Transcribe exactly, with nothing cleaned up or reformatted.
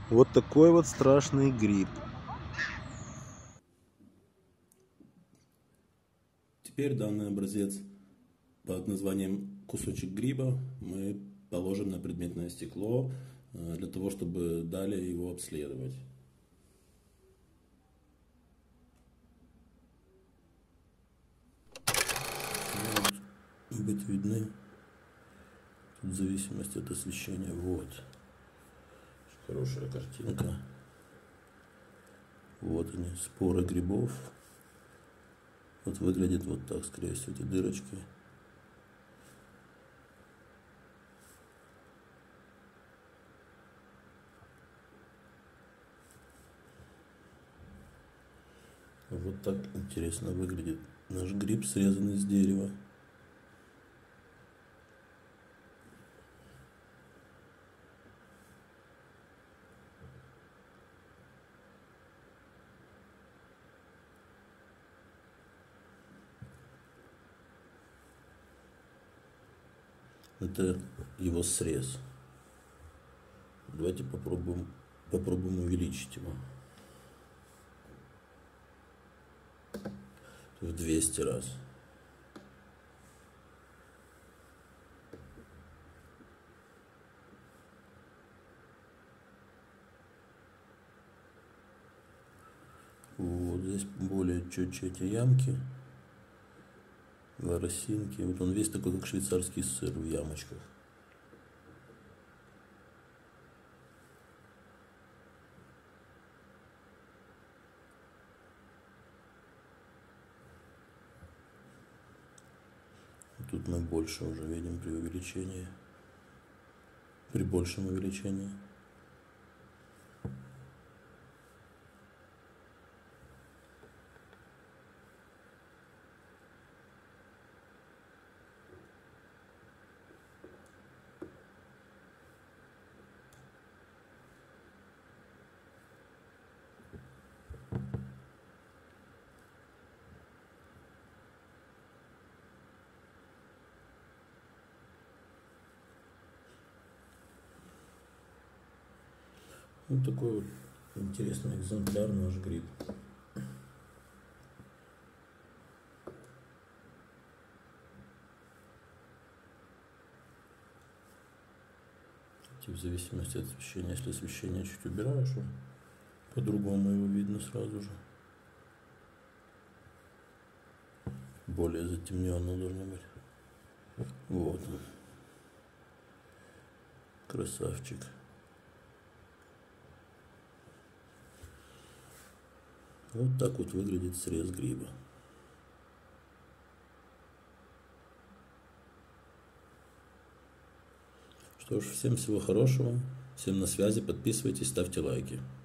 Вот такой вот страшный гриб. Теперь данный образец под названием кусочек гриба мы положим на предметное стекло для того, чтобы далее его обследовать. Быть видны тут в зависимости от освещения. Вот хорошая картинка. Вот они, споры грибов. Вот выглядит вот так, скорее всего, эти дырочки. Вот так интересно выглядит наш гриб, срезанный с дерева. Это его срез. Давайте попробуем, попробуем увеличить его в двести раз. Вот здесь более четче эти ямки, воросинки. Вот он весь такой, как швейцарский сыр в ямочках. Тут мы больше уже видим при увеличении, при большем увеличении. Вот такой вот интересный экземпляр наш гриб. В зависимости от освещения, если освещение чуть убираешь, по-другому его видно сразу же. Более затемненно должно быть. Вот он. Красавчик. Вот так вот выглядит срез гриба. Что ж, всем всего хорошего. Всем на связи. Подписывайтесь, ставьте лайки.